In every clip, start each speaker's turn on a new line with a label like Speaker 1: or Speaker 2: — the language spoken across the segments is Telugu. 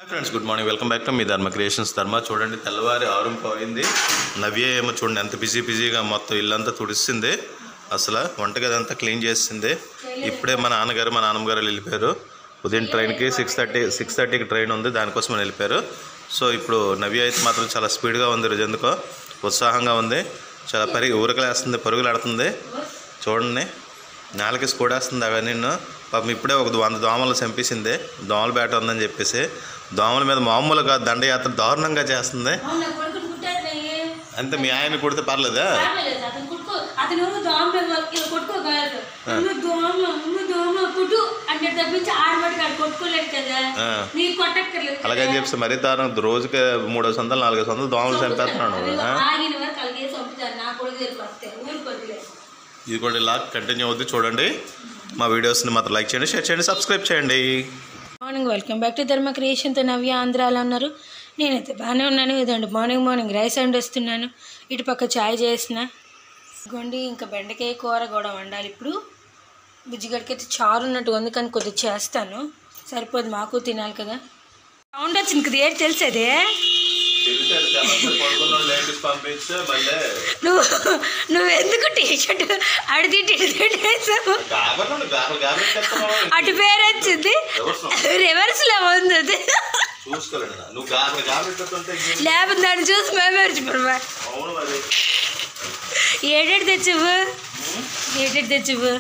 Speaker 1: Friends good morning, welcome back to మీ ధర్మ క్రియేషన్స్. ధర్మ చూడండి, తెల్లవారి 6 పోయింది. నవ్య ఏమో చూడండి ఎంత బిజీగా మొత్తం ఇల్లంతా తుడిసింది. అసలు వంటగది అంతా క్లీన్ చేసింది. ఇప్పుడే మా నాన్నగారు వెళ్ళిపోయారు. ఉదయం ట్రైన్కి 6:30కి ట్రైన్ ఉంది, దానికోసం వెళ్ళిపోయారు. సో ఇప్పుడు నవ్య అయితే మాత్రం చాలా స్పీడ్గా ఉంది, రోజు ఎందుకో ఉత్సాహంగా ఉంది, చాలా ఊరకలేస్తుంది, పరుగులాడుతుంది. చూడండి, నాలుగు స్కూడేస్తుంది. అవన్నీ నిన్ను పాపం ఇప్పుడే ఒక 100 దోమలు చంపేసింది. దోమల బేట ఉందని చెప్పేసి దోమల మీద మామూలుగా దండయాత్ర దారుణంగా చేస్తుంది. అంతే, మీ ఆయన కుడితే పర్లేదా? అలాగని చెప్పి మరీ దారుణం, రోజుకి 300 400 దోమలు చంపేస్తున్నాను. ఇది కూడా ఇలా కంటిన్యూ అవుద్ది. చూడండి, మా వీడియోస్ని మాత్రం లైక్ చేయండి, షేర్ చేయండి, సబ్స్క్రైబ్ చేయండి.
Speaker 2: మార్నింగ్ వెల్కమ్ బ్యాక్ టు ధర్మ క్రియేషన్తో. నవ్య ఆంధ్రాలో ఉన్నారు, నేనైతే బాగానే ఉన్నాను. ఇదండి మార్నింగ్ రైస్ వండేస్తున్నాను. ఇటు పక్క చాయ్ చేసిన గొండి, ఇంకా బెండకాయ కూర కూడా వండాలి. ఇప్పుడు బుజ్జిగడికైతే చారు ఉన్నట్టు ఉంది, కానీ కొద్దిగా చేస్తాను, సరిపోదు, మాకు తినాలి కదా. సౌండ్ వచ్చింది కదా, ఏంటి తెలిసేదే? నువ్వెందుకు టీషర్ట్ అడిది వేసావు? అటు పేరు వచ్చింది, రివర్స్ లో ఉంది అది. లేకపోతే దాన్ని చూసి మేము మర్చిపోవా. ఏడేడు తెచ్చువు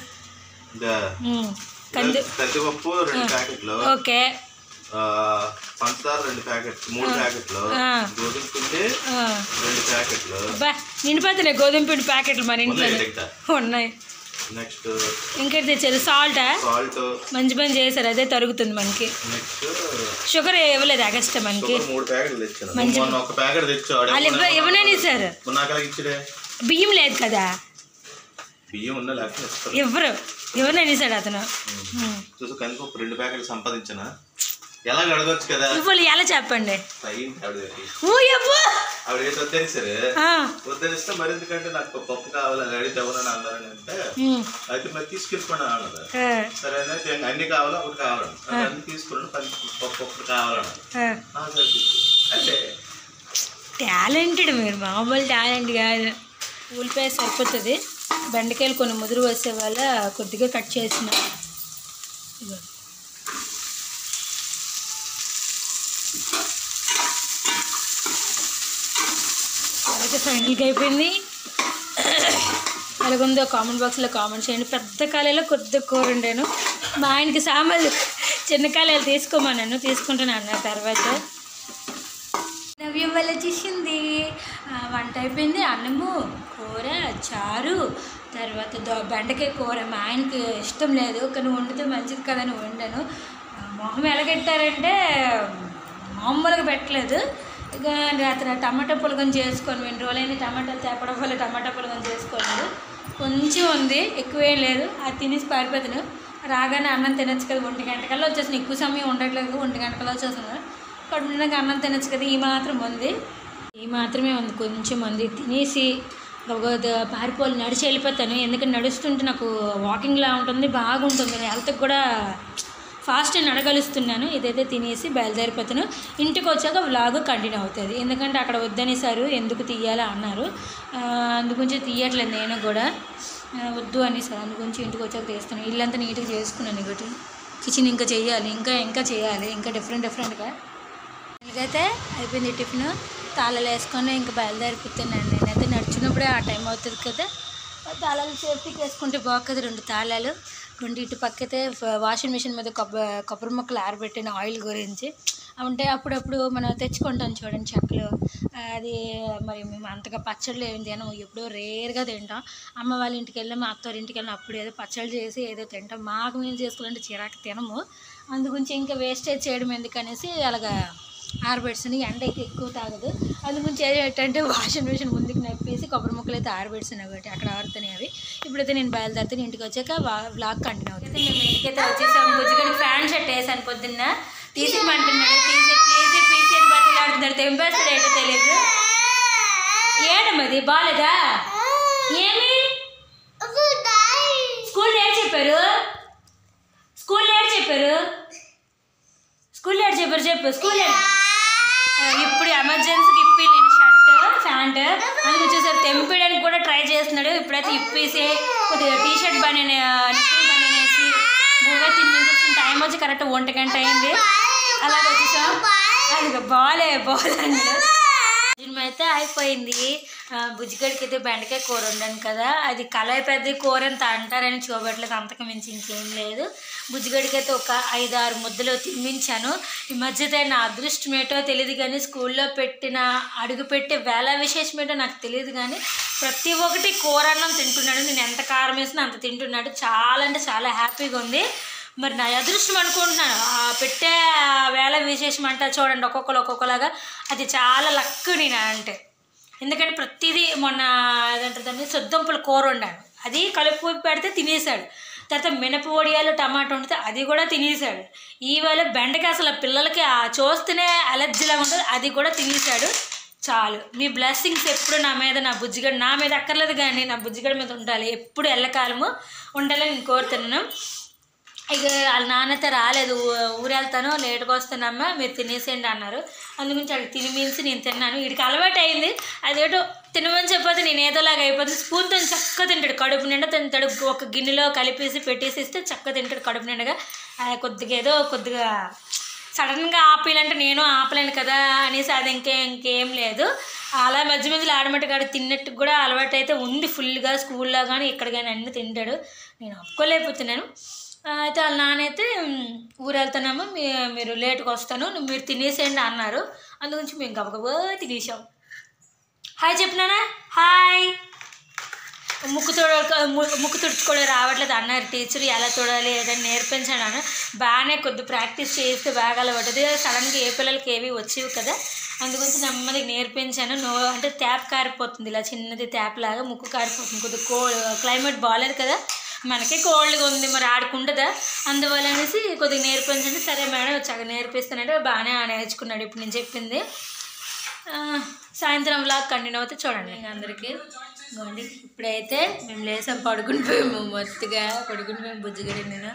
Speaker 2: ఓకే,
Speaker 1: పంచదార 2 ప్యాకెట్లు, 3 ప్యాకెట్లు, గోధుమ పిండి 2 ప్యాకెట్లు.
Speaker 2: నిండిపోతున్నాయి గోధుమ పిండి ప్యాకెట్లు మన ఇంట్లో ఉన్నాయి.
Speaker 1: నెక్స్ట్
Speaker 2: ఇంకేటి తెచ్చారు? సాల్ట్ మంచి పని చేశారు, అదే తరుగుతుంది మనకి. షుగర్ ఇవ్వలేదు ఎక్స్ట్రా మనకి.
Speaker 1: 3 ప్యాకెట్లు తెచ్చాను, ఒక ప్యాకెట్ తెచ్చాడు.
Speaker 2: వాళ్ళు ఇవ్వనని సార్, బియ్యం లేదు కదా,
Speaker 1: బియ్యం ఉన్నా లేకపోతే
Speaker 2: ఇవ్వనని సార్ అతను.
Speaker 1: చూసి కనుక 2 ప్యాకెట్లు సంపాదించిన ఎలా అడగొచ్చు కదా.
Speaker 2: ఇవ్వాలి ఎలా చెప్పండి.
Speaker 1: వద్దనిస్తే మరి ఎందుకంటే నాకు పప్పు కావాలి అడిగితే ఎవరని అన్నారని అంటే అయితే మరి తీసుకెళ్ళిపోయినా అన్నది. సరే అన్ని కావాలా, ఒకటి కావాలని అన్ని తీసుకుని పప్పు ఒకటి కావాలన్నా. అంటే
Speaker 2: టాలెంటెడ్, మీరు మామూలు టాలెంట్ కాదు. ఉల్లిపాయ సరిపోతుంది, బెండకాయలు కొన్ని ముదురు వేసే వాళ్ళ కొద్దిగా కట్ చేసిన. అయితే ఫైనల్గా అయిపోయింది. ఎలాగుందో కామెంట్ బాక్స్లో కామెంట్ చేయండి. పెద్ద కాలేలో కొద్ది కూర ఉండేను, మా ఆయనకి సామాన్లు చిన్న కాలేలు తీసుకోమన్నాను, తీసుకుంటాను అన్న. తర్వాత నవ్యం వల్ల చేసింది వంట అయిపోయింది. అన్నము, కూర, చారు, తర్వాత బెండకాయ కూర. మా ఆయనకి ఇష్టం లేదు, కానీ వండితే మంచిది కదని వండాను. మొహం ఎలాగెట్టారంటే మామూలుగా పెట్టలేదు. ఇక రాత్రి టమాటా పులగం చేసుకొని 2 రోజులైన టమాటాలు తేపడం వల్ల టమాటా పులగం చేసుకోలేదు. కొంచెం ఉంది, ఎక్కువేం లేదు, అది తినేసి పారిపోతాను. రాగానే అన్నం తినచ్చు కదా, 1 గంటకల్లా వచ్చేసాను. ఎక్కువ సమయం ఉండట్లేదు, 1 గంటకల్లా వచ్చేసాను. కడుపునాక అన్నం తినచ్చు కదా, ఈ మాత్రమే ఉంది, కొంచెం ఉంది. తినేసి పారిపోవాలి, నడిచి వెళ్ళిపోతాను. ఎందుకంటే నడుస్తుంటే నాకు వాకింగ్లా ఉంటుంది, బాగుంటుంది, హెల్త్కి కూడా ఫాస్ట్ నడగలుస్తున్నాను. ఇదైతే తినేసి బయలుదేరిపోతాను. ఇంటికి వచ్చాక వ్లాగ్ కంటిన్యూ అవుతుంది, ఎందుకంటే అక్కడ వద్దనేసారు, ఎందుకు తీయాలా అన్నారు. అందుగురించి తీయట్లేదు, నేను కూడా వద్దు అనేసారు, అందుగురించి ఇంటికి వచ్చాక తీస్తాను. ఇల్లంతా నీట్గా చేసుకున్నాను. ఇంకోటి కిచెన్ ఇంకా చేయాలి, ఇంకా చేయాలి, ఇంకా డిఫరెంట్గా. ఇలాగైతే అయిపోయింది టిఫిన్. తాళాలు వేసుకొని ఇంకా బయలుదేరిపోతున్నాను. నేనైతే నడిచినప్పుడే ఆ టైం అవుతుంది కదా, తాళాలు సేఫ్టీకి వేసుకుంటే బాగుంది. 2 తాళాలు గుండి. ఇటు పక్కైతే వాషింగ్ మిషన్ మీద కొబ్బరి ముక్కలు ఆరబెట్టిన ఆయిల్ గురించి అంటే అప్పుడప్పుడు మనం తెచ్చుకుంటాం చూడండి చెక్కలు. అది మరి మేము అంతగా పచ్చళ్ళు ఏమి తినాం, ఎప్పుడో రేర్గా తింటాం. అమ్మ వాళ్ళ ఇంటికి వెళ్ళి, మా అత్తవారి ఇంటికి వెళ్ళి అప్పుడు ఏదో పచ్చళ్ళు చేసి ఏదో తింటాం. మాకు మేము చేసుకోవాలంటే చిరాకు తినము, అందుగురించి ఇంకా వేస్టేజ్ చేయడం ఎందుకనేసి అలాగా ఆరబెట్టిన. ఎండ ఎక్కువ తాగదు, అందుగురించి ఏంటంటే వాషింగ్ మిషన్ ముందుకు నప్పేసి కొబ్బరి ముక్కలు అయితే ఆరబెట్టినాయి కాబట్టి అక్కడ ఆరుతున్నాయి అవి. ఇప్పుడైతే నేను బయలుదేరితే ఇంటికి వచ్చాక వ్లాగ్ కంటిన్యూ అవుతుంది. మేము ఇంటికైతే వచ్చేసాము. బుజ్జిగడికి ఫ్యాన్ షర్ట్ వేసాను పొద్దున్న, తీసిమంటున్నాడు, పీసీ బతులాడుతున్నాడు, తెంపేస్తాడు ఏంటో తెలియదు. ఏడమ్మది బాలేదా? ఏమి స్కూల్ ఏడు చెప్పారు? స్కూల్ లేడు చెప్పు స్కూల్ లేడు. ఇప్పుడు ఎమర్జెన్సీకి ఇప్పి నేను షర్ట్ ప్యాంట్ అని వచ్చేసరి తెంపడానికి కూడా ట్రై చేస్తున్నాడు. ఇప్పుడైతే ఇప్పేసి కొద్దిగా టీ షర్ట్ బనేసి భూమే తినేసి టైం వచ్చి కరెక్ట్ 1 గంట అయింది. అలాగే వచ్చేసాం. అది బాల్ అన్నాడు. అయితే అయిపోయింది. బుజ్జిగడికి అయితే బెండకాయ కూర వండాను కదా, అది కళాయి పెద్ద కూర అంత అంటారని చూపెట్టలేదు, అంతకు మించి ఇంకేం లేదు. బుజ్జిగడికి అయితే ఒక 5-6 ముద్దలు తినిపించాను. ఈ మధ్యతే నా అదృష్టమేటో తెలియదు కానీ స్కూల్లో అడుగు పెట్టే వేళ విశేషమేటో నాకు తెలియదు కానీ ప్రతి ఒక్కటి కూర అన్నం తింటున్నాడు. నేను ఎంత కారం వేసినా అంత తింటున్నాడు. చాలా అంటే చాలా హ్యాపీగా ఉంది. మరి నా అదృష్టం అనుకుంటున్నాను. పెట్టే వేళ విశేషం అంటే చూడండి ఒక్కొక్కలాగా అది చాలా లక్ నేను అంటే. ఎందుకంటే ప్రతిదీ మొన్న ఏదంటుందండి సొద్దంపుల కూర వండాను, అది కలుపు పెడితే తినేసాడు. తర్వాత మినప వడియాలు టమాటా వండితే అది కూడా తినేసాడు. ఈవేళ బెండకాయ అసలు పిల్లలకి చూస్తేనే అలర్జీలా ఉంటుంది, అది కూడా తినేసాడు. చాలు, మీ బ్లెస్సింగ్స్ ఎప్పుడు నా మీద అక్కర్లేదు కానీ నా బుజ్జిగడి మీద ఉండాలి, ఎప్పుడు ఎల్లకాలము ఉండాలని నేను కోరుతున్నాను. ఇక వాళ్ళ నాన్నైతే రాలేదు, ఊరు వెళ్తాను లేట్గా వస్తానమ్మా మీరు తినేసేయండి అన్నారు. అందుగురించి వాడికి తినిమించి నేను తిన్నాను. వీడికి అలవాటు అయింది, అదేటో తినమని చెప్పితే నేను ఏదోలాగా అయిపోతుంది. స్పూన్తో చక్కగా తింటాడు, కడుపు నిండా తింటాడు. ఒక గిన్నెలో కలిపేసి పెట్టేసి ఇస్తే చక్కగా తింటాడు కడుపు నిండగా. కొద్దిగా సడన్గా ఆపేయాలంటే నేను ఆపలేను కదా అనేసి అది ఇంకేం లేదు. అలా మధ్యలో ఆడమట్టుగాడు తిన్నట్టు కూడా అలవాటు అయితే ఉంది ఫుల్గా. స్కూల్లో కానీ ఇక్కడ కానీ అన్నీ తింటాడు. నేను ఒప్పుకోలేకపోతున్నాను. అయితే వాళ్ళ నాన్నైతే ఊరు వెళ్తున్నాము మీరు లేట్గా వస్తాను మీరు తినేసేయండి అన్నారు. అందుగురించి మేము గబగబా తినేసాం. Hi చెప్పినానా, hi. ముక్కు తుడుచుకోవడం రావట్లేదు అన్నారు టీచర్, ఎలా చూడాలి ఏదైనా నేర్పించాను అన్న. బాగానే కొద్ది ప్రాక్టీస్ చేస్తే బాగా అలవాటుది. సడన్గా ఏ పిల్లలకి ఏవి వచ్చేవి కదా, అందుగురించి నెమ్మదిగా నేర్పించాను. అంటే ట్యాప్ కారిపోతుంది, ఇలా చిన్నది ట్యాప్ లాగా ముక్కు కారిపోతుంది. కొద్దిగా క్లైమేట్ బాగాలేదు కదా, మనకే కోల్డ్గా ఉంది, మరి ఆడుకుంటుందా, అందువల్ల అనేసి కొద్దిగా నేర్పించండి. సరే మేడం చక్కగా నేర్పిస్తానంటే బాగానే నేర్చుకున్నాడు ఇప్పుడు నేను చెప్పింది. సాయంత్రం వ్లాగ్ కంటిన్యూ అవుతే చూడండి అందరికీ. బాగుంది. ఇప్పుడైతే మేము లేసాం, పడుకునిపోయాము, మొత్తగా పడుకునిపోయాము. బుజ్జిగడి నేను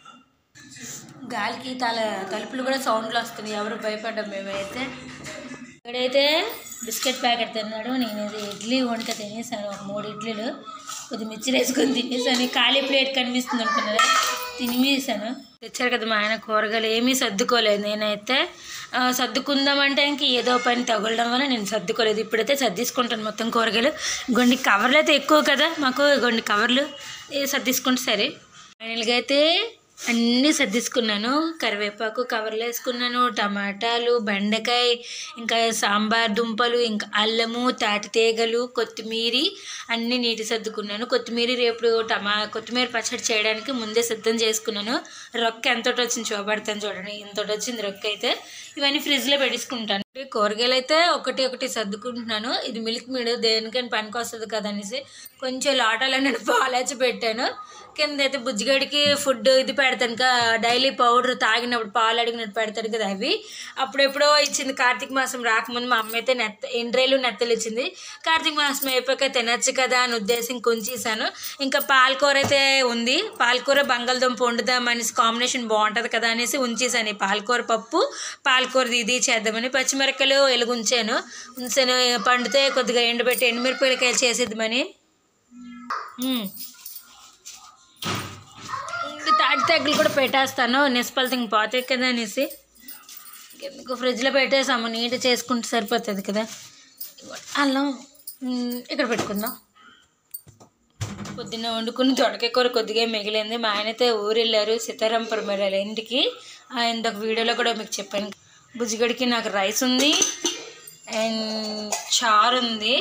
Speaker 2: గాలికి తలుపులు కూడా సౌండ్లు వస్తున్నాయి, ఎవరు భయపడ్డాం మేమైతే. ఇక్కడైతే బిస్కెట్ ప్యాకెట్ తిన్నాడు, నేను ఇడ్లీ వండుక తినేసాను. ఒక 3 ఇడ్లీలు కొద్ది మిర్చి వేసుకొని తినేసాను. ఖాళీ ప్లేట్ కనిపిస్తుంది అనుకున్నారా, తినేసాను. తెచ్చారు కదా మా ఆయన కూరగాయలు, ఏమీ సర్దుకోలేదు. నేనైతే సర్దుకుందామంటే ఇంక ఏదో పని తగలడం వల్ల నేను సర్దుకోలేదు. ఇప్పుడైతే సర్దిసుకుంటాను మొత్తం కూరగాయలు. గొండి కవర్లు అయితే ఎక్కువ కదా మాకు, గొండి కవర్లు సర్దిసుకుంటే సరే. ఫైనల్గా అయితే అన్నీ సర్దిసుకున్నాను. కరివేపాకు కవర్లు వేసుకున్నాను, టమాటాలు, బెండకాయ, ఇంకా సాంబార్ దుంపలు, ఇంకా అల్లము, తాటితీగలు, కొత్తిమీర అన్నీ నీటి సర్దుకున్నాను. కొత్తిమీర రేపు కొత్తిమీర పచ్చడి చేయడానికి ముందే సిద్ధం చేసుకున్నాను. రొక్క ఎంతటి వచ్చింది చూపడతాను చూడండి, ఇంతటి వచ్చింది రొక్క అయితే. ఇవన్నీ ఫ్రిడ్జ్లో పెట్టేసుకుంటాను. కూరగాయలు అయితే ఒకటి సర్దుకుంటున్నాను. ఇది మిల్క్ మీడ్ దేనికైనా పనికి వస్తుంది కదా అనేసి కొంచెం లాటాలో నేను పాలేచి పెట్టాను. కింద అయితే బుజ్జిగడికి ఫుడ్ ఇది పెడతాను కదా, డైలీ పౌడర్ తాగినప్పుడు పాలు అడిగినట్టు పెడతాడు కదా, అవి అప్పుడెప్పుడో ఇచ్చింది. కార్తీక మాసం రాకముందు మా అమ్మ అయితే ఎండ్రేలు నెత్తలు ఇచ్చింది. కార్తీక మాసం అయిపోయాక తినచ్చు కదా అని ఉద్దేశం కొంచేసాను. ఇంకా పాలకూర అయితే ఉంది, పాలకూర బంగాళదుంప వండుదామని కాంబినేషన్ బాగుంటుంది కదా అనేసి ఉంచేసాను. పాలకూర పప్పు, పాలకూర ఇది చేద్దామని పచ్చిమిరపకాయలు ఉంచాను. పండితే కొద్దిగా ఎండబెట్టి ఎండుమిరపకాయలు చేసేద్దామని. తాటి తగ్గులు కూడా పెట్టేస్తాను, నిస్పల్తింగ్ పోతాయి కదా అనేసి ఎందుకు ఫ్రిడ్జ్లో పెట్టేసాము. నీట్ చేసుకుంటే సరిపోతుంది కదా. అల్లం ఇక్కడ పెట్టుకుందాం. పొద్దున్న వండుకుని దొడకాయ కూర కొద్దిగా మిగిలింది. మా ఆయన అయితే ఊరు వెళ్ళారు, సీతారాంపురం వెళ్ళారు ఇంటికి. ఇంకొక వీడియోలో కూడా మీకు చెప్పాను. బుజ్జిగడికి నాకు రైస్ ఉంది అండ్ చారు ఉంది.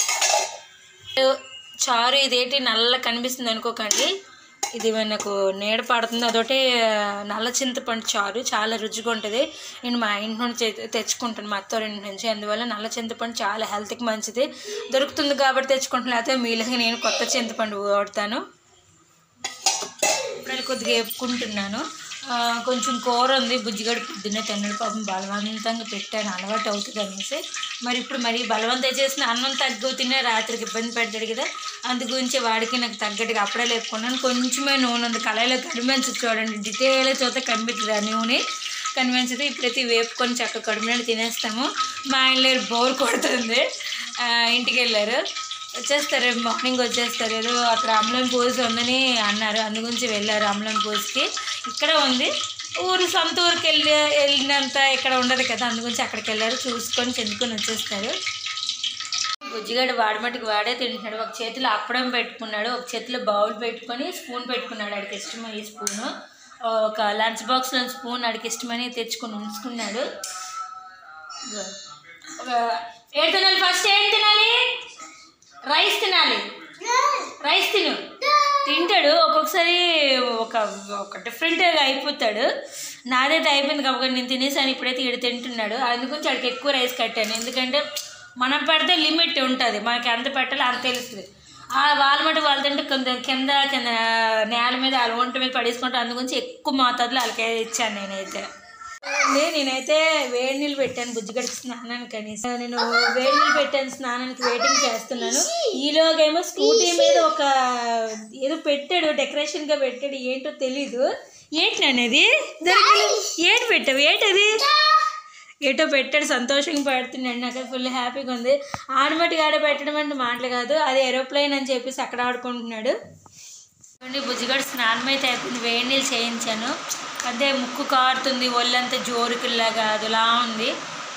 Speaker 2: చారు ఇదేంటి నల్ల కనిపిస్తుంది అనుకోకండి, ఇది మనకు నీడ పడుతుంది. అదొకటి నల్ల చింతపండు చారు, చాలా రుచిగా ఉంటుంది. నేను మా ఇంటి నుంచి తెచ్చుకుంటాను, మా అత్తవారింటి నుంచి. అందువల్ల నల్ల చింతపండు చాలా హెల్త్కి మంచిది, దొరుకుతుంది కాబట్టి తెచ్చుకుంటాను. లేకపోతే మీలాగా నేను కొత్త చింతపండు వాడతాను. ఇప్పుడు కొద్దిగా వేపుకుంటున్నాను. కొంచెం కూర ఉంది, బుజ్జిగడి పొద్దున్నే తిన్నడు పాపం, బలవంతంగా పెట్టాను అలవాటు అవుతుంది అనేసి. మరి ఇప్పుడు మరి బలవంతం చేసిన అన్నం తగ్గు తినే రాత్రికి ఇబ్బంది పెడతాడు కదా, అందు గురించి వాడికి నాకు తగ్గట్టుగా అప్పుడే లేపుకున్నాను. కొంచెమే నూనె ఉంది కళాయిలో, కనిపించు చూడండి, డీటెయిల్గా చూస్తే కనిపిస్తుంది ఆ నూనె. కనిపించదు. ఇప్పుడైతే వేపుకొని చక్కగా కడుపునట్టు తినేస్తాము. మా ఆయన లేరు, బోర్ కొడుతుంది, ఇంటికి వెళ్ళారు. వచ్చేస్తారు రేపు మార్నింగ్ వచ్చేస్తారు. ఏదో అక్కడ అమలం పూజ ఉందని అన్నారు, అందు గురించి వెళ్ళారు అమలం పూజకి. ఇక్కడ ఉంది సొంత ఊరికి వెళ్ళినంత ఇక్కడ ఉండదు కదా, అందు గురించి అక్కడికి వెళ్ళారు. చూసుకొని చెందుకొని వచ్చేస్తారు. బుజ్జిగాడు వాడి మట్టుకు వాడే తింటున్నాడు. ఒక చేతిలో అప్పడం పెట్టుకున్నాడు, ఒక చేతిలో బౌల్ పెట్టుకొని స్పూన్ పెట్టుకున్నాడు. ఆడికి ఇష్టమని ఈ స్పూను, ఒక లంచ్ బాక్స్లో స్పూన్ ఆడికి ఇష్టమని తెచ్చుకొని ఉంచుకున్నాడు. ఏం తినాలి ఫస్ట్? ఏం తినాలి? రైస్ తినాలి. రైస్ తిను. తింటాడు. ఒక్కొక్కసారి ఒక డిఫరెంట్గా అయిపోతాడు. నాదైతే అయిపోయింది కాబట్టి నేను తినేసాను. ఇప్పుడైతే ఈడు తింటున్నాడు. అందుగురించి వాడికి ఎక్కువ రైస్ కట్టాను. ఎందుకంటే మనం పెడితే లిమిట్ ఉంటుంది, మనకి ఎంత పెట్టాలి అంత తెలుస్తుంది. వాళ్ళ మటుకు వాళ్ళు తింటే కొంచెం కింద నేల మీద వాళ్ళ ఒంటి మీద పడేసుకుంటారు. అందుగురించి ఎక్కువ మోతాదులో వాళ్ళకి ఇచ్చాను నేనైతే. నేనైతే వేడి నీళ్ళు పెట్టాను బుజ్జిగడికి స్నానానికి. కనీసం నేను వేడి నీళ్ళు పెట్టాను స్నానానికి, వెయిటింగ్ చేస్తున్నాను. ఈలోగేమో స్కూటీ మీద ఒక ఏదో పెట్టాడు, డెకరేషన్గా పెట్టాడు, ఏంటో తెలీదు. ఏంటి అనేది ఏంటి పెట్టావు? ఏంటది? ఏటో పెట్టాడు, సంతోషంగా పెడుతున్నాడు. నాకు ఫుల్ హ్యాపీగా ఉంది. ఆడమట్టి ఆడ పెట్టడం అంటే మాటలు కాదు, అది ఏరోప్లేన్ అని చెప్పేసి అక్కడ ఆడుకుంటున్నాడు. బుజ్జిగడు స్నానం అయితే అయిపోయింది, వేడి నీళ్ళు చేయించాను. అదే ముక్కు కారుతుంది, ఒళ్ళంతా జోరుకుల్లాగా అదిలా ఉంది.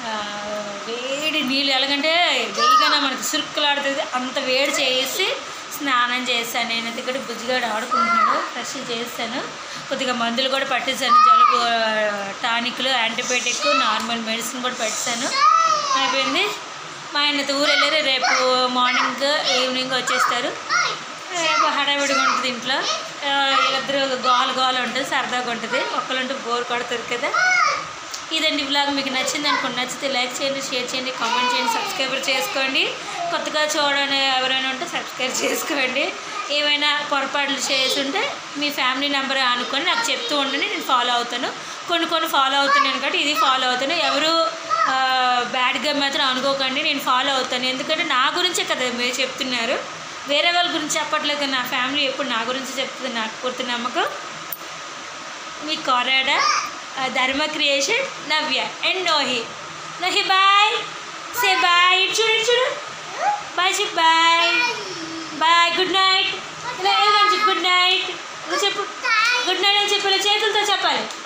Speaker 2: వేడి నీళ్ళు ఎలాగంటే వేయగానే మనకి సురుక్కులాడుతుంది, అంత వేడి చేసి స్నానం చేశాను. నేనైతే ఇక్కడ బుజ్జిగాడు ఆడుకుంటున్నాడు. ఫ్రెష్ చేస్తాను. కొద్దిగా మందులు కూడా పట్టేశాను, జలుబు టానిక్లు, యాంటీబయాటిక్, నార్మల్ మెడిసిన్ కూడా పెట్టాను. అయిపోయింది. మా ఆయనతో ఊరు వెళ్ళారు. రేపు మార్నింగ్ ఈవినింగ్ వచ్చేస్తారు. రేపు హడావిడిగా ఉంటుంది ఇంట్లో. వీళ్ళిద్దరూ గోల ఉంటుంది, సరదాగా ఉంటుంది. ఒక్కరుంటే బోర్ కొడతారు కదా. ఇదండి వ్లాగ్. మీకు నచ్చింది అనుకోండి. నచ్చితే లైక్ చేయండి, షేర్ చేయండి, కామెంట్ చేయండి, సబ్స్క్రైబ్ చేసుకోండి. కొత్తగా చూడని ఎవరైనా ఉంటే సబ్స్క్రైబ్ చేసుకోండి. ఏమైనా పొరపాట్లు చేసి ఉంటే మీ ఫ్యామిలీ నెంబర్ అనుకొని నాకు చెప్తూ ఉండండి, నేను ఫాలో అవుతాను. కొన్ని ఫాలో అవుతున్నాను కాబట్టి ఇది ఫాలో అవుతాను. ఎవరు బ్యాడ్గా మాత్రం అనుకోకండి, నేను ఫాలో అవుతాను. ఎందుకంటే నా గురించే కదా మీరు చెప్తున్నారు, వేరే వాళ్ళ గురించి చెప్పట్లేదు. నా ఫ్యామిలీ ఎప్పుడు నా గురించి చెప్తుంది, నాకు పూర్తి నమ్మకం. మీ Korada Dharma creation, Navya and Nohi. Bye, say bye. చూడు బాయ్, చెప్పు బాయ్. Bye, good night. ఇలా ఏమని చెప్పు, గుడ్ నైట్ చెప్పు. గుడ్ నైట్ అని చెప్పాలి, చేతులతో చెప్పాలి.